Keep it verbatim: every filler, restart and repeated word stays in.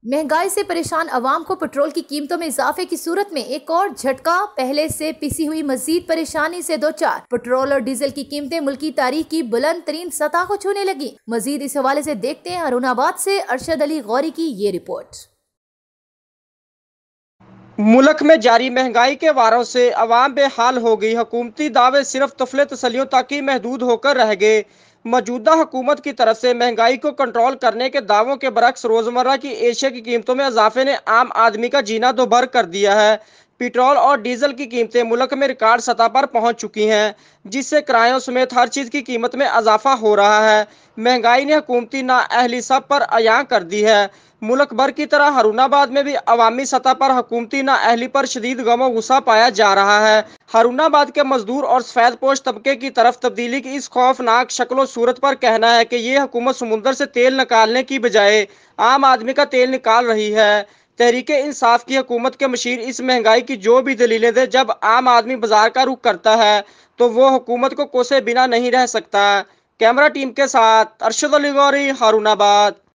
महंगाई से परेशान अवाम को पेट्रोल की कीमतों में इजाफे की सूरत में एक और झटका, पहले से पिसी हुई मजीद परेशानी से दो चार। पेट्रोल और डीजल की कीमतें मुल्की तारीख की बुलंद तरीन सतह को छूने लगी। मजीद इस हवाले से देखते हैं हरुनाबाद से अरशद अली गौरी की ये रिपोर्ट। मुल्क में जारी महंगाई के वारों से अवाम बेहाल हो गई। हुकूमती दावे सिर्फ तफले तसलियों तक ही महदूद होकर रह गए। मौजूदा हुकूमत की तरफ से महंगाई को कंट्रोल करने के दावों के बरक्स रोजमर्रा की एशिया की कीमतों में इजाफे ने आम आदमी का जीना दोभर कर दिया है। पेट्रोल और डीजल की कीमतें मुल्क में रिकॉर्ड सतह पर पहुंच चुकी हैं, जिससे किरायों समेत हर चीज की कीमत में इजाफा हो रहा है। महंगाई ने हुकूमती नाअहली सब पर अयां कर दी है। मुल्क भर की तरह हरुनाबाद में भी अवामी सतह पर हुकूमती नाअहली पर शदीद गम और गुस्सा पाया जा रहा है। हरुनाबाद के मजदूर और सफेद पोश तबके की तरफ तब्दीली की इस खौफनाक शक्ल सूरत पर कहना है कि ये हुकूमत समुंदर से तेल निकालने की बजाय आम आदमी का तेल निकाल रही है। तहरीक इंसाफ की हुकूमत के मशीर इस महंगाई की जो भी दलीलें दे, जब आम आदमी बाजार का रुख करता है तो वो हुकूमत को कोसे बिना नहीं रह सकता। कैमरा टीम के साथ अरशद अली गौरी, हरुनाबाद।